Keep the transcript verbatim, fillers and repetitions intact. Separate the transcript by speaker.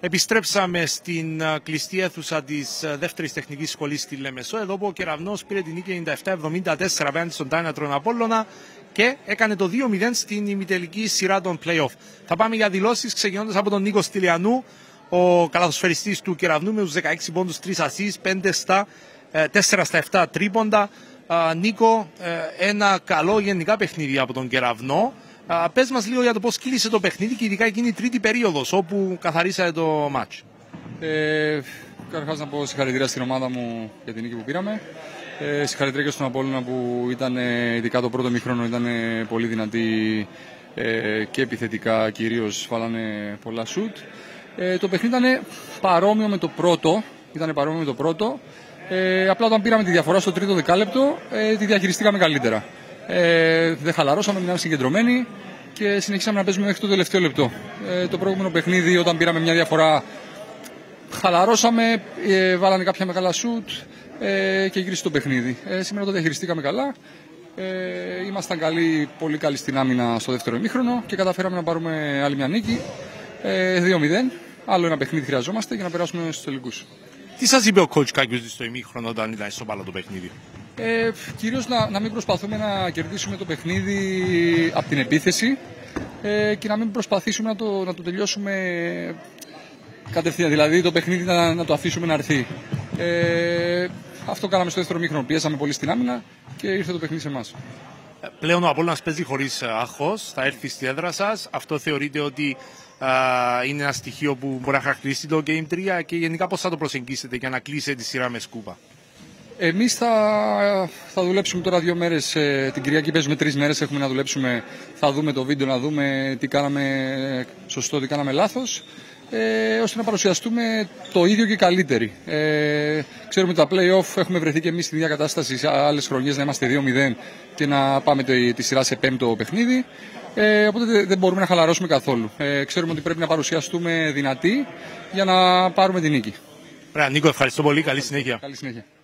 Speaker 1: Επιστρέψαμε στην κλειστή αίθουσα της δεύτερης τεχνικής σχολής στη Λέμεσο, εδώ που ο Κεραυνός πήρε την νίκη ενενήντα επτά εβδομήντα τέσσερα απέναντι στον Τάινατρον Απόλλωνα και έκανε το δύο μηδέν στην ημιτελική σειρά των play-off. Θα πάμε για δηλώσεις, ξεκινώντας από τον Νίκο Στυλιανού, ο καλαθοσφαιριστής του Κεραυνού με τους δεκαέξι πόντους, τρεις ασίς, πέντε στα, τέσσερα στα επτά τρίποντα. Νίκο, ένα καλό γενικά παιχνίδι από τον Κεραυνό. Uh, πες μας λίγο για το πώς κύλησε το παιχνίδι και ειδικά εκείνη η τρίτη περίοδος όπου καθαρίσατε το μάτς.
Speaker 2: Ε, Καταρχάς να πω συγχαρητήρια στην ομάδα μου για την νίκη που πήραμε. Ε, συγχαρητήρια και στον Απόλλωνα που ήταν, ειδικά το πρώτο μήχρονο, ήταν πολύ δυνατή ε, και επιθετικά κυρίως, βάλανε πολλά σουτ. Ε, το παιχνίδι ήταν παρόμοιο με το πρώτο. Ήταν παρόμοιο με το πρώτο. Ε, απλά όταν πήραμε τη διαφορά στο τρίτο δεκάλεπτο, ε, τη διαχειριστήκαμε καλύτερα. Ε, δεν χαλαρώσαμε, μείναμε συγκεντρωμένοι και συνεχίσαμε να παίζουμε μέχρι το τελευταίο λεπτό. Ε, το προηγούμενο παιχνίδι, όταν πήραμε μια διαφορά, χαλαρώσαμε, ε, βάλανε κάποια μεγάλα σουτ ε, και γύρισε το παιχνίδι. Ε, σήμερα το διαχειριστήκαμε καλά. Ε, ήμασταν καλοί, πολύ καλοί στην άμυνα στο δεύτερο ημίχρονο και καταφέραμε να πάρουμε άλλη μια νίκη. Ε, δύο μηδέν. Άλλο ένα παιχνίδι χρειαζόμαστε για να περάσουμε στους τελικούς.
Speaker 1: Τι σας είπε ο coach Κάκιος στο ημίχρονο όταν ήταν στο πάλο το παιχνίδι?
Speaker 2: Ε, κυρίως να, να μην προσπαθούμε να κερδίσουμε το παιχνίδι από την επίθεση ε, και να μην προσπαθήσουμε να το, να το τελειώσουμε κατευθείαν. Δηλαδή το παιχνίδι να, να το αφήσουμε να έρθει. Ε, αυτό κάναμε στο δεύτερο μήχρονο. Πιέσαμε πολύ στην άμυνα και ήρθε το παιχνίδι σε εμάς.
Speaker 1: Πλέον ο Απόλλωνας παίζει χωρίς άγχος, θα έρθει στη έδρα σας. Αυτό θεωρείτε ότι α, είναι ένα στοιχείο που μπορεί να χαρακτηρίσει το Game τρία και γενικά πώς θα το προσεγγίσετε για να κλείσετε τη σειρά με σκούπα?
Speaker 2: Εμείς θα, θα δουλέψουμε τώρα δύο μέρες, ε, την Κυριακή παίζουμε τρεις μέρες, έχουμε να δουλέψουμε, θα δούμε το βίντεο, να δούμε τι κάναμε σωστό, τι κάναμε λάθος, ε, ώστε να παρουσιαστούμε το ίδιο και καλύτεροι. Ε, ξέρουμε ότι τα play-off έχουμε βρεθεί και εμείς στην ίδια κατάσταση σε άλλες χρονιές, να είμαστε δύο μηδέν και να πάμε τη, τη σειρά σε πέμπτο παιχνίδι, ε, οπότε δεν μπορούμε να χαλαρώσουμε καθόλου. Ε, ξέρουμε ότι πρέπει να παρουσιαστούμε δυνατοί για να πάρουμε την νίκη.
Speaker 1: Ωραία, Νίκο, ευχαριστώ πολύ, καλή συνέχεια.
Speaker 2: Καλή συνέχεια.